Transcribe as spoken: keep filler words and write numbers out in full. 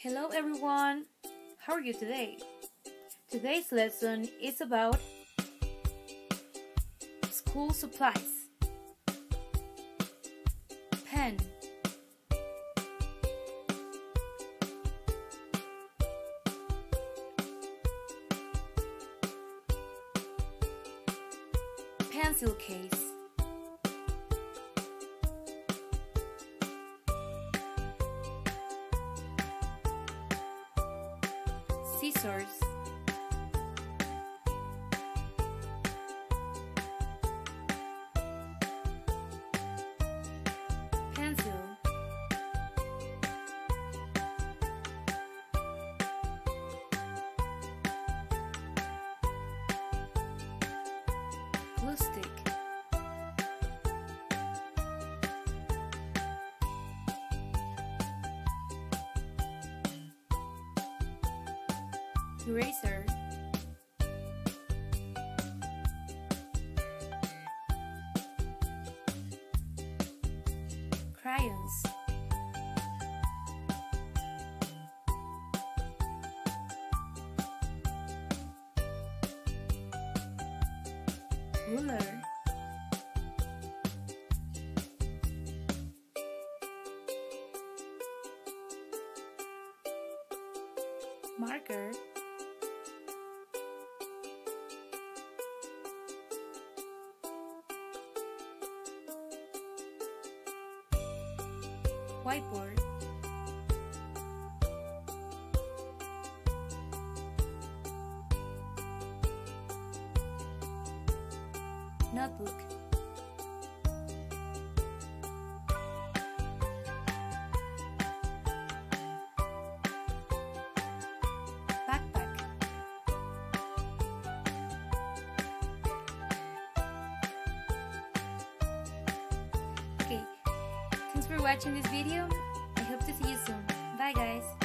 Hello everyone, how are you today? Today's lesson is about school supplies. Pen, pencil case, scissors, pencil, glue stick, eraser, crayons, ruler, marker, whiteboard, notebook, backpack. Okay, thanks for watching this video. I hope to see you soon. Bye guys.